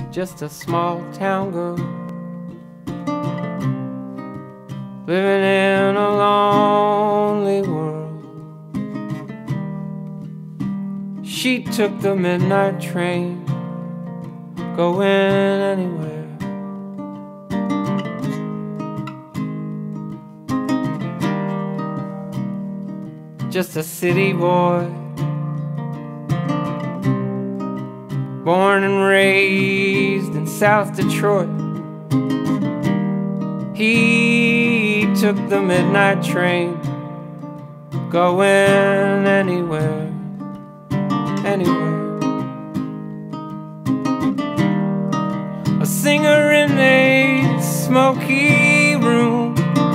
just a small town girl living in a lonely world. She took the midnight train, going anywhere. Just a city boy, born and raised in South Detroit. He took the midnight train, going anywhere, anywhere. A singer in a smoky room,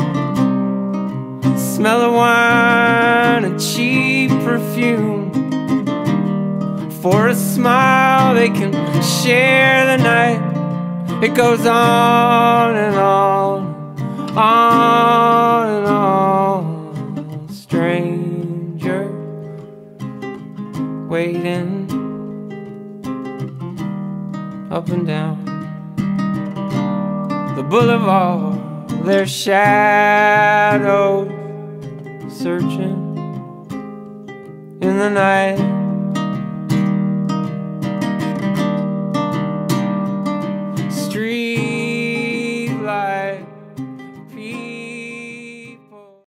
smell of wine and cheap perfume. For a smile they can share the night. It goes on and on, on and on. Stranger waiting up and down the boulevard, their shadows searching in the night.